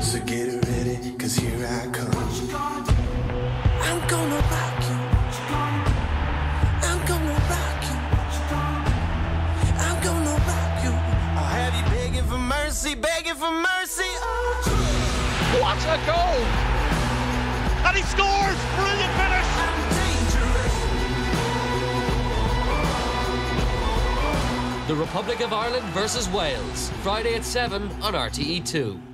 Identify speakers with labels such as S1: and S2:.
S1: So get ready, cause here I come. I'm gonna rock you. I'm gonna rock you. I'm gonna rock you. I'll have you begging for mercy, begging for mercy. Oh.
S2: What a goal! And he scores! Brilliant finish!
S3: The Republic of Ireland versus Wales, Friday at 7 on RTÉ2.